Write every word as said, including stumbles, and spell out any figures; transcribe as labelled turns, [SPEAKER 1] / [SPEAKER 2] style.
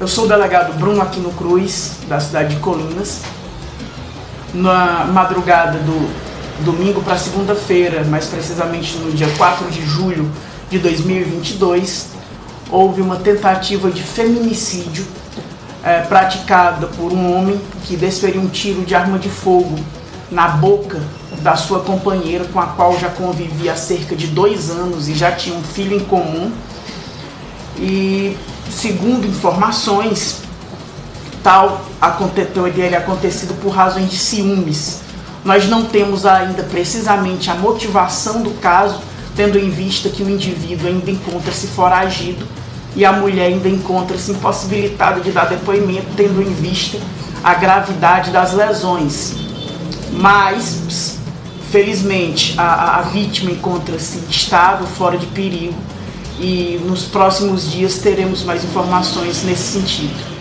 [SPEAKER 1] Eu sou o delegado Bruno Aquino Cruz, da cidade de Colinas. Na madrugada do domingo para segunda-feira, mais precisamente no dia quatro de julho de dois mil e vinte e dois, houve uma tentativa de feminicídio é, praticada por um homem que desferiu um tiro de arma de fogo na boca da sua companheira, com a qual já convivia há cerca de dois anos e já tinha um filho em comum. E, segundo informações, tal teria acontecido por razões de ciúmes. Nós não temos ainda precisamente a motivação do caso, tendo em vista que o indivíduo ainda encontra-se foragido e a mulher ainda encontra-se impossibilitada de dar depoimento, tendo em vista a gravidade das lesões. Mas, felizmente, a, a vítima encontra-se estável, fora de perigo, e nos próximos dias teremos mais informações nesse sentido.